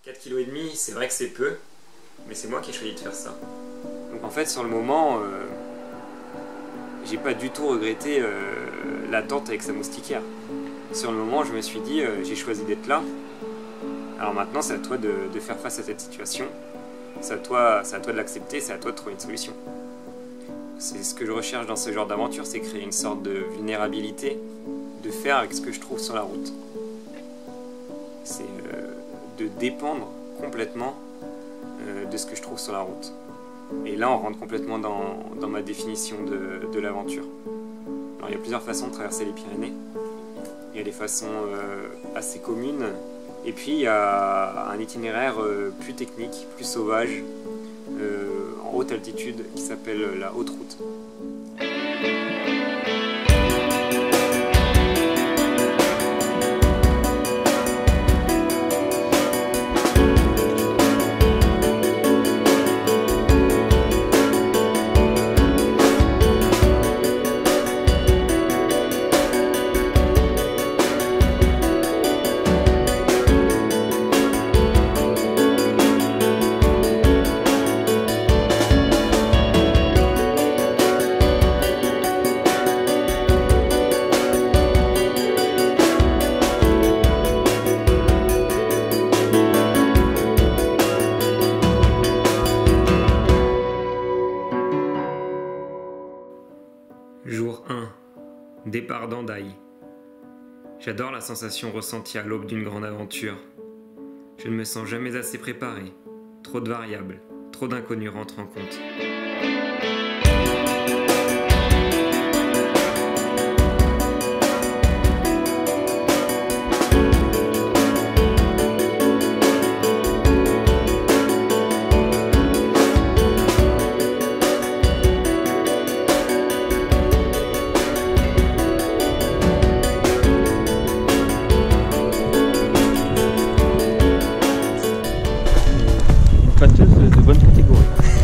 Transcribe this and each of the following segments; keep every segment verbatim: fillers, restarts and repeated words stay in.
quatre virgule cinq kilos, c'est vrai que c'est peu, mais c'est moi qui ai choisi de faire ça. Donc en fait, sur le moment, euh, j'ai pas du tout regretté euh, l'attente avec sa moustiquaire. Sur le moment, je me suis dit, euh, j'ai choisi d'être là. Alors maintenant, c'est à toi de, de faire face à cette situation. C'est à toi, c'est à toi de l'accepter, c'est à toi de trouver une solution. C'est ce que je recherche dans ce genre d'aventure, c'est créer une sorte de vulnérabilité, de faire avec ce que je trouve sur la route. C'est euh, de dépendre complètement euh, de ce que je trouve sur la route. Et là, on rentre complètement dans, dans ma définition de, de l'aventure. Alors, il y a plusieurs façons de traverser les Pyrénées. Il y a des façons euh, assez communes, et puis il y a un itinéraire euh, plus technique, plus sauvage, euh, en haute altitude, qui s'appelle la Haute Route. Jour un. Départ d'Hendaye. J'adore la sensation ressentie à l'aube d'une grande aventure. Je ne me sens jamais assez préparé. Trop de variables, trop d'inconnus rentrent en compte. Pâteuse de bonne catégorie.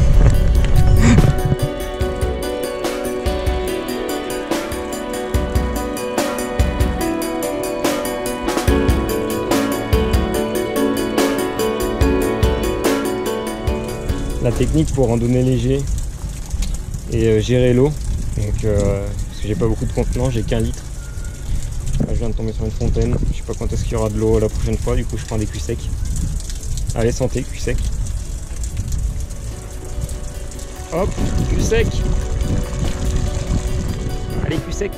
La technique pour randonner léger et euh, gérer l'eau. Donc euh, parce que j'ai pas beaucoup de contenant, j'ai qu'un litre. Là, je viens de tomber sur une fontaine. Je sais pas quand est-ce qu'il y aura de l'eau la prochaine fois, du coup je prends des culs secs. Allez, santé, culs secs. Hop, cul sec. Allez, cul sec.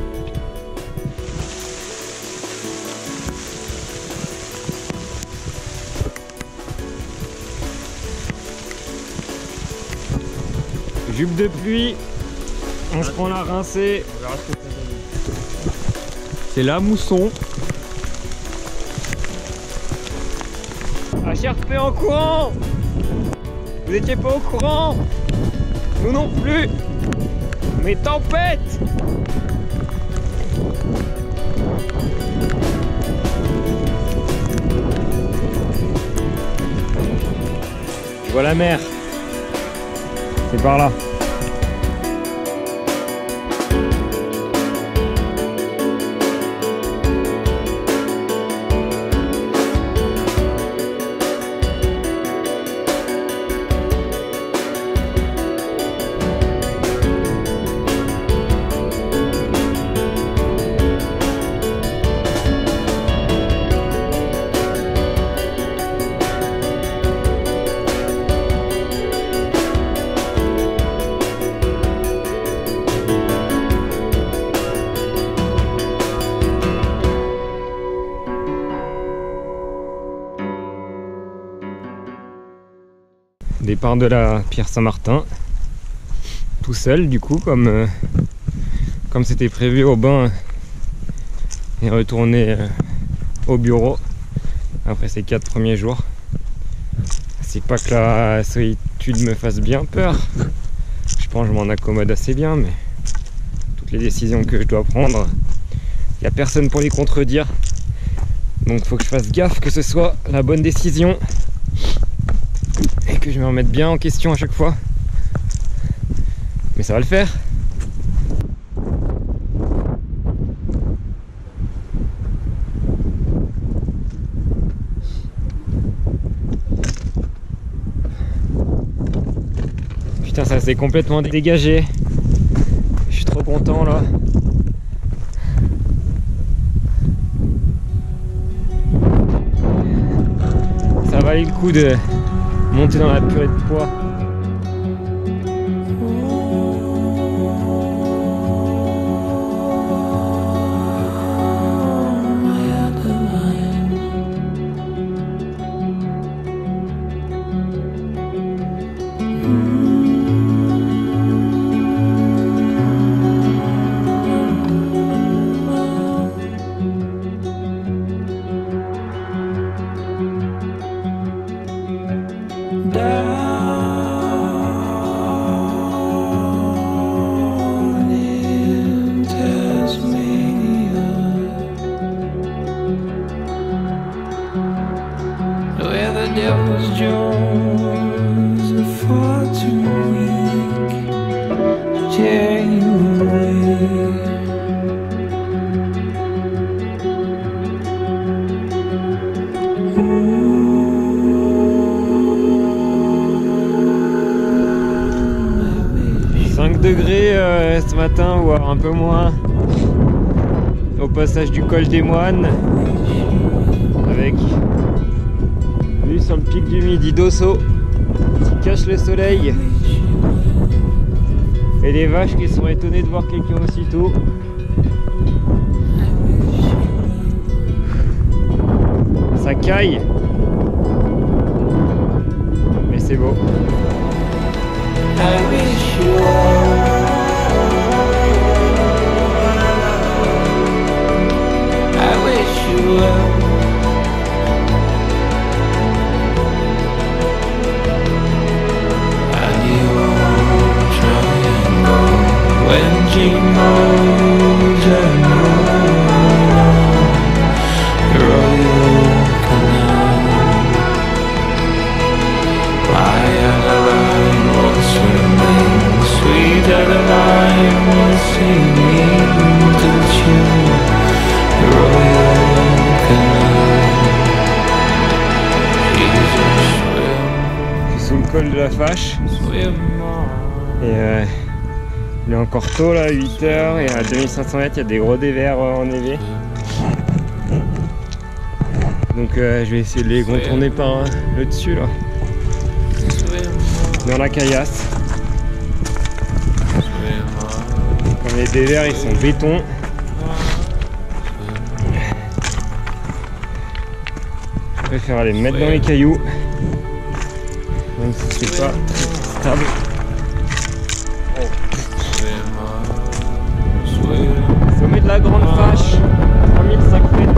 Jupe de pluie. On se prend la rincée. On verra ce que ça donne. C'est la mousson. H R P en courant. Vous étiez pas au courant? Nous non plus. Mais tempête. Je vois la mer. C'est par là. Départ de la Pierre Saint-Martin, tout seul du coup, comme euh, comme c'était prévu au bain, et retourner euh, au bureau après ces quatre premiers jours. C'est pas que la solitude me fasse bien peur, je pense que je m'en accommode assez bien, mais toutes les décisions que je dois prendre, il n'y a personne pour les contredire, donc il faut que je fasse gaffe que ce soit la bonne décision. Et que je me remette bien en question à chaque fois. Mais ça va le faire. Putain, ça s'est complètement dégagé. Je suis trop content là. Ça valait le coup de monter dans la purée de pois. Devil's jaws are far too weak to tear you away. cinq degrés euh, ce matin, voire un peu moins, au passage du col des Moines, avec vue sur le pic du Midi d'Osso qui cache le soleil, et les vaches qui sont étonnées de voir quelqu'un aussitôt. Ça caille, mais c'est beau. I wish you well. I wish you well. And you triangle when she knows and knows royal canal. Why am I swimming, sweet as a line was singing to tune the royal canal. Jesus, swim, Je suis sous le col de la Fâche swim on. et euh, il est encore tôt là, huit heures, et à deux mille cinq cents mètres il y a des gros dévers euh, enneigés. Donc euh, je vais essayer de les contourner par euh, le dessus là, dans la caillasse. Comme les dévers ils sont béton, je préfère aller me mettre dans les cailloux, même si c'est pas très stable. Sommet de la Grande Fâche, trois mille cinq mètres.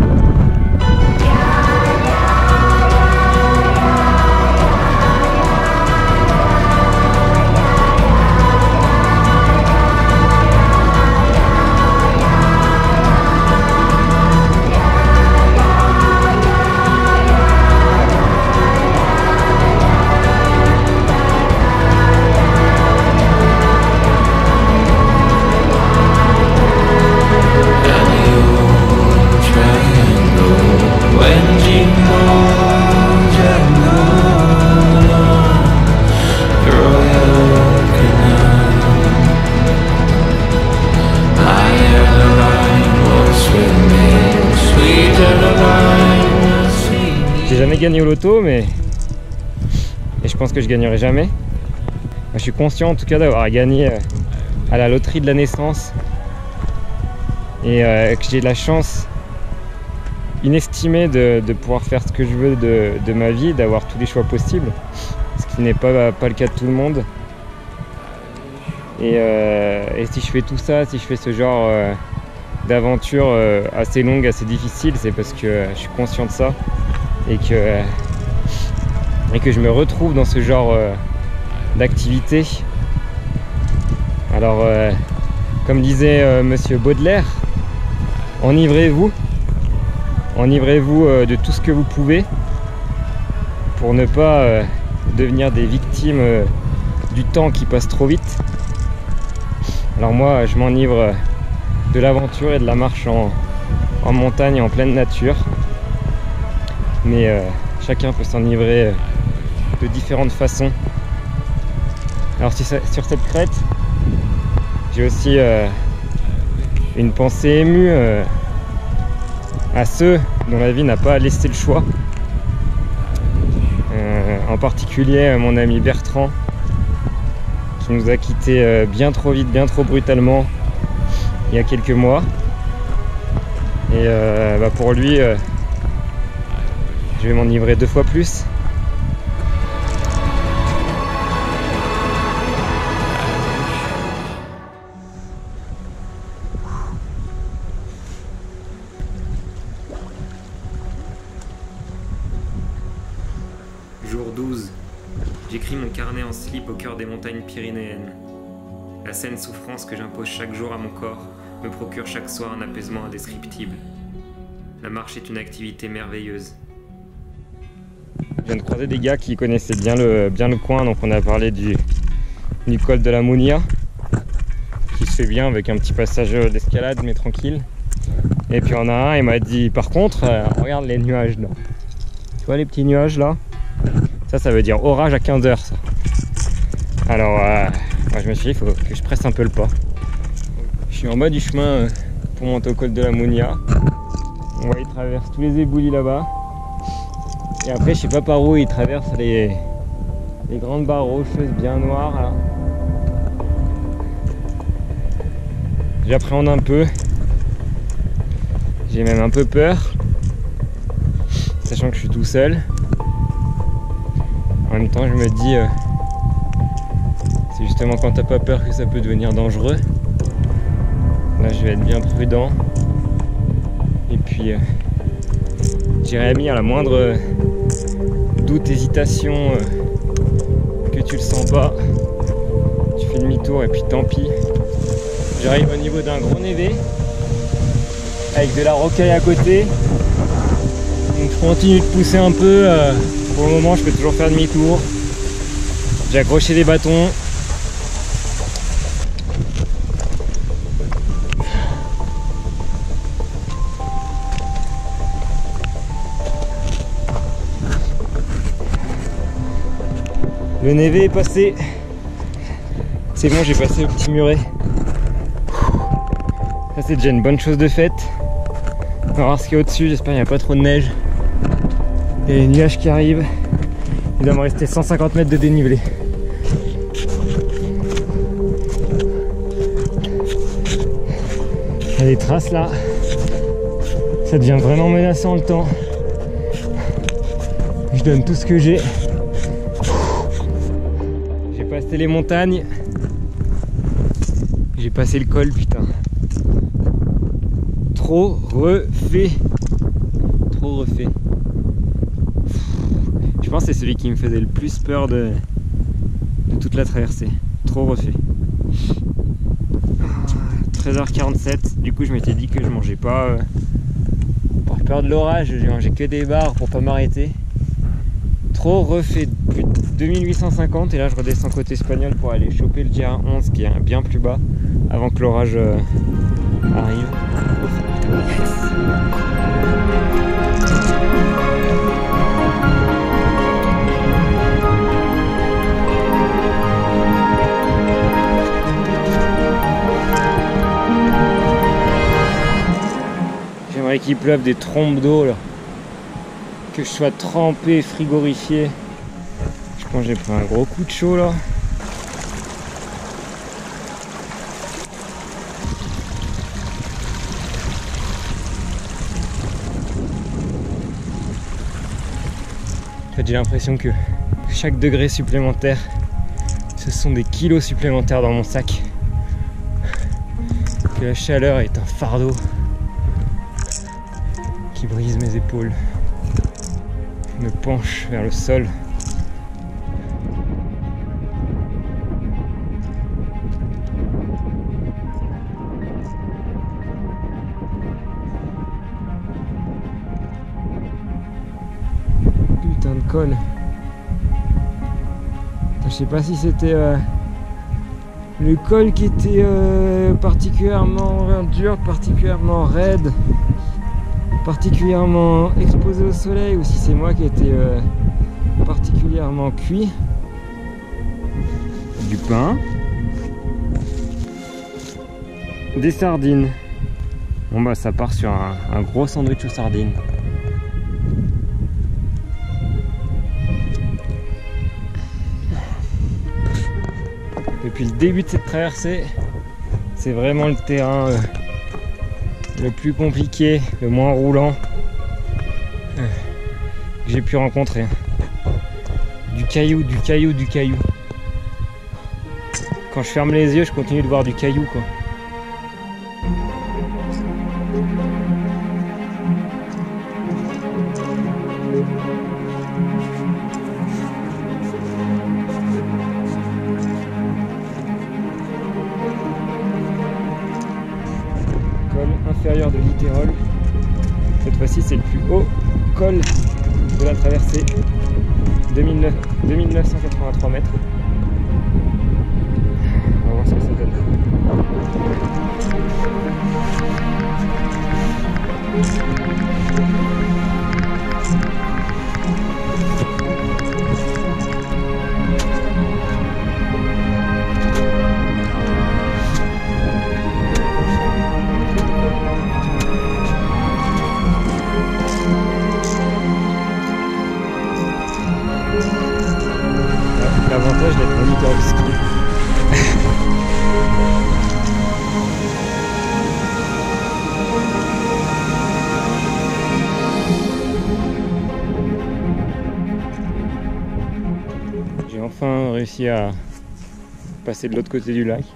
J'ai jamais gagné au loto, mais et je pense que je gagnerai jamais. Moi, je suis conscient en tout cas d'avoir gagné à la loterie de la naissance, et euh, que j'ai la chance inestimée de, de pouvoir faire ce que je veux de, de ma vie, d'avoir tous les choix possibles, ce qui n'est pas, pas le cas de tout le monde. Et, euh, et si je fais tout ça, si je fais ce genre euh, d'aventure euh, assez longue, assez difficile, c'est parce que euh, je suis conscient de ça, et que, euh, et que je me retrouve dans ce genre euh, d'activité. Alors, euh, comme disait euh, Monsieur Baudelaire, enivrez-vous, enivrez-vous euh, de tout ce que vous pouvez pour ne pas euh, devenir des victimes euh, du temps qui passe trop vite. Alors moi, je m'enivre de l'aventure et de la marche en, en montagne, en pleine nature. Mais euh, chacun peut s'enivrer euh, de différentes façons. Alors sur cette crête, j'ai aussi euh, une pensée émue euh, à ceux dont la vie n'a pas laissé le choix. Euh, en particulier mon ami Bertrand, qui nous a quittés euh, bien trop vite, bien trop brutalement il y a quelques mois. Et euh, bah pour lui, euh, je vais m'enivrer deux fois plus. Jour douze. J'écris mon carnet en slip au cœur des montagnes pyrénéennes. La saine souffrance que j'impose chaque jour à mon corps me procure chaque soir un apaisement indescriptible. La marche est une activité merveilleuse. Je viens de croiser des gars qui connaissaient bien le, bien le coin, donc on a parlé du, du col de la Mounia, qui se fait bien avec un petit passage d'escalade mais tranquille. Et puis on a un, il m'a dit par contre, euh, regarde les nuages là. Tu vois les petits nuages là? Ça, ça veut dire orage à quinze heures ça. Alors euh, moi, je me suis dit, il faut que je presse un peu le pas. Je suis en bas du chemin pour monter au col de la Mounia. On voit, il traverse tous les éboulis là-bas. Et après, je sais pas par où, il traverse les, les grandes barres rocheuses bien noires là. J'appréhende un peu. J'ai même un peu peur, sachant que je suis tout seul. En même temps, je me dis, euh, c'est justement quand t'as pas peur que ça peut devenir dangereux. Là, je vais être bien prudent. Et puis, euh, Jérémy, à la moindre euh, doute, hésitation, euh, que tu le sens pas, tu fais demi-tour et puis tant pis. J'arrive au niveau d'un gros névé, avec de la rocaille à côté. Donc je continue de pousser un peu. Euh, pour le moment, je peux toujours faire demi-tour. J'ai accroché les bâtons. Le névé est passé. C'est bon, j'ai passé le petit muret. Ça, c'est déjà une bonne chose de faite. On va voir ce qu'il y a au-dessus. J'espère qu'il n'y a pas trop de neige. Il y a les nuages qui arrivent. Il doit me rester cent cinquante mètres de dénivelé. Il y a des traces là. Ça devient vraiment menaçant le temps. Je donne tout ce que j'ai. J'ai passé les montagnes. J'ai passé le col, putain. Trop refait. Trop refait. Je pense que c'est celui qui me faisait le plus peur de, de toute la traversée. Trop refait. treize heures quarante-sept. Du coup, je m'étais dit que je mangeais pas. Euh, par peur de l'orage, j'ai mangé que des bars pour pas m'arrêter. Trop refait. Plus de deux mille huit cent cinquante. Et là, je redescends côté espagnol pour aller choper le G R onze qui est bien plus bas avant que l'orage euh, arrive. J'aimerais qu'il pleuve des trompes d'eau là. Que je sois trempé, frigorifié. Je pense que j'ai pris un gros coup de chaud là. En fait, j'ai l'impression que chaque degré supplémentaire, ce sont des kilos supplémentaires dans mon sac. Que la chaleur est un fardeau qui brise mes épaules. Je me penche vers le sol. Putain de col. Je sais pas si c'était euh, le col qui était euh, particulièrement dur, particulièrement raide, particulièrement exposé au soleil, ou si c'est moi qui étais euh, particulièrement cuit. du pain, des sardines. Bon bah ça part sur un, un gros sandwich aux sardines. Depuis le début de cette traversée, c'est vraiment le terrain euh, le plus compliqué, le moins roulant euh, que j'ai pu rencontrer. Du caillou, du caillou, du caillou. Quand je ferme les yeux, je continue de voir du caillou quoi. Inférieur de Litérol. Cette fois-ci c'est le plus haut col de la traversée, deux mille neuf cent quatre-vingt-trois mètres. On va voir ce que ça donne. L'avantage d'être moniteur de ski. J'ai enfin réussi à passer de l'autre côté du lac.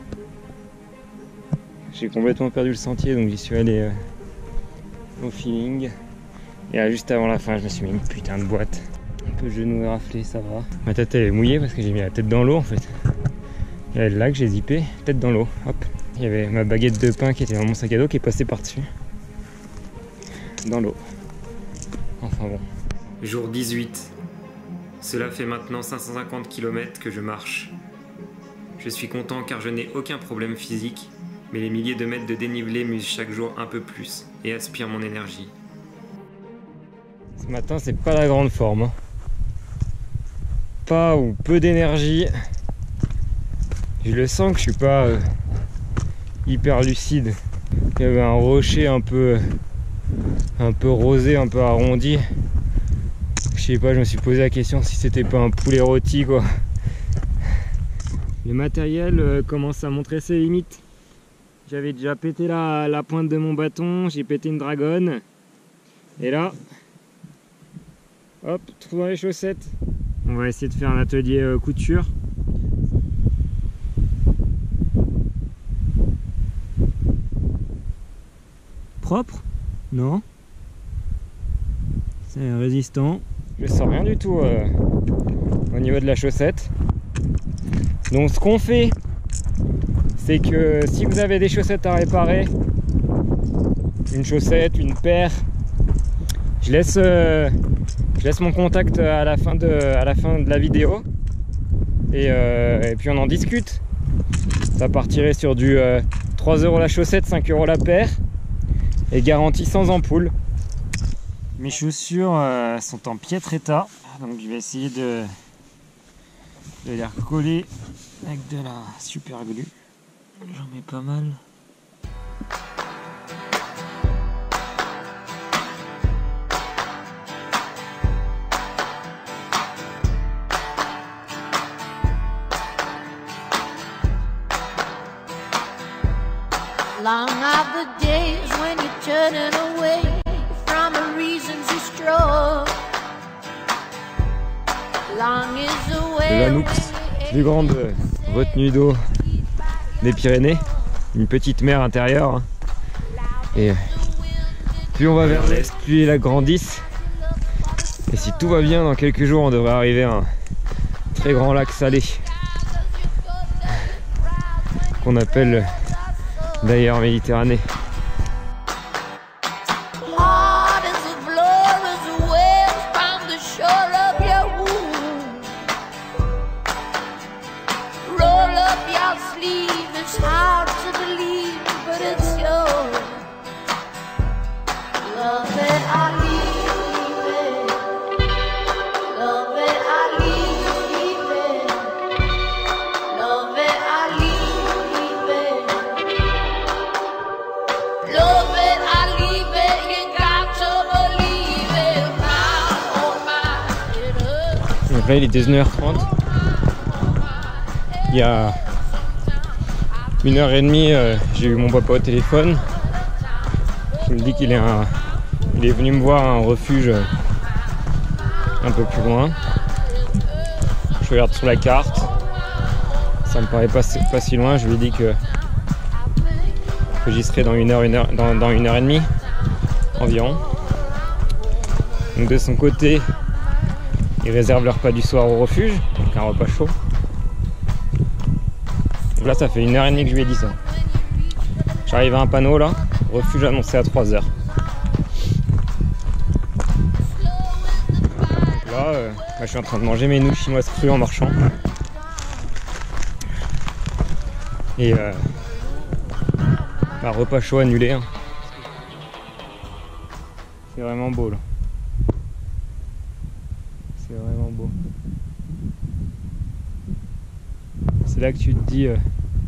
J'ai complètement perdu le sentier donc j'y suis allé euh, au feeling. Et là, juste avant la fin je me suis mis une putain de boîte. Un peu genou raflé, ça va. Ma tête elle est mouillée parce que j'ai mis la tête dans l'eau en fait. Il y avait le lac, j'ai zippé, tête dans l'eau, hop. Il y avait ma baguette de pain qui était dans mon sac à dos qui est passée par-dessus. Dans l'eau. Enfin bon. Jour dix-huit. Cela fait maintenant cinq cent cinquante kilomètres que je marche. Je suis content car je n'ai aucun problème physique, mais les milliers de mètres de dénivelé m'usent chaque jour un peu plus et aspirent mon énergie. Ce matin c'est pas la grande forme. Hein. Pas ou peu d'énergie. Je le sens que je suis pas euh, hyper lucide. Il y avait un rocher un peu un peu rosé, un peu arrondi. Je sais pas, je me suis posé la question si c'était pas un poulet rôti quoi. Le matériel euh, commence à montrer ses limites. J'avais déjà pété la, la pointe de mon bâton, j'ai pété une dragonne. Et là, hop, trou dans les chaussettes. On va essayer de faire un atelier euh, couture. Propre? Non. C'est résistant. Je sens rien du tout euh, au niveau de la chaussette. Donc ce qu'on fait, c'est que si vous avez des chaussettes à réparer, une chaussette, une paire, je laisse, euh, je laisse mon contact à la fin de, à la, fin de la vidéo et, euh, et puis on en discute. Ça partirait sur du euh, trois euros la chaussette, cinq euros la paire et garantie sans ampoule. Mes chaussures euh, sont en piètre état, donc je vais essayer de, de les recoller avec de la super glue. J'en mets pas mal. Long are the days when you're turning away from the reasons you strove. Long is the way. La Noux, plus grande retenue d'eau des Pyrénées, une petite mer intérieure. Et plus on va vers l'est, plus les lacs grandissent. Et si tout va bien, dans quelques jours, on devrait arriver à un très grand lac salé qu'on appelle d'ailleurs Méditerranée. Love Donc là il est dix-neuf heures trente. Il y a une heure et demie, euh, j'ai eu mon papa au téléphone. Il me dit qu'il est, un... il est venu me voir à un refuge un peu plus loin. Je regarde sur la carte. Ça me paraît pas, pas si loin. Je lui ai dit que, que j'y serai dans une heure, une heure, dans, dans une heure et demie environ. Donc de son côté, il réserve le repas du soir au refuge, donc un repas chaud. Donc là, ça fait une heure et demie que je lui ai dit ça. J'arrive à un panneau là, refuge annoncé à trois heures. Donc là, euh, bah, je suis en train de manger mes nouilles chinoises crues en marchant. Et euh, bah, repas chaud annulé. Hein. C'est vraiment beau là. C'est vraiment beau. C'est là que tu te dis euh,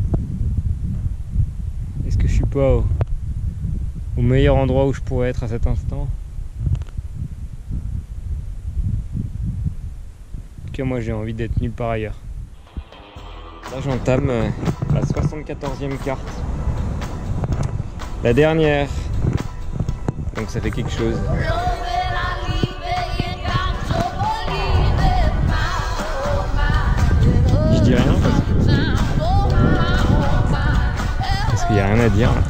est-ce que je suis pas au, au meilleur endroit où je pourrais être à cet instant? En tout cas moi j'ai envie d'être nulle part ailleurs. Là j'entame euh, la soixante-quatorzième carte. La dernière. Donc ça fait quelque chose. Je dis rien parce que parce qu'il n'y a rien à dire.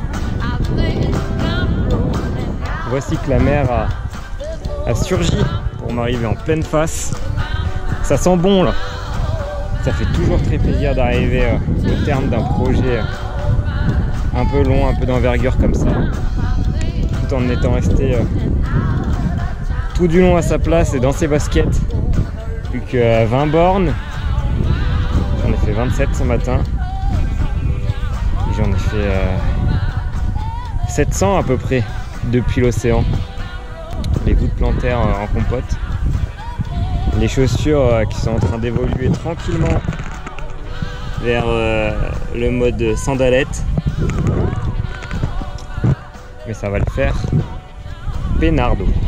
Voici que la mer a, a surgi pour m'arriver en pleine face. Ça sent bon là. Ça fait toujours très plaisir d'arriver euh, au terme d'un projet euh, un peu long, un peu d'envergure comme ça, tout en étant resté euh, tout du long à sa place et dans ses baskets. Plus que vingt bornes. J'en ai fait vingt-sept ce matin. Et j'en ai fait euh, sept cents à peu près depuis l'océan. Les voûtes plantaires euh, en compote. Les chaussures euh, qui sont en train d'évoluer tranquillement vers euh, le mode sandalette. Mais ça va le faire. Peinardo.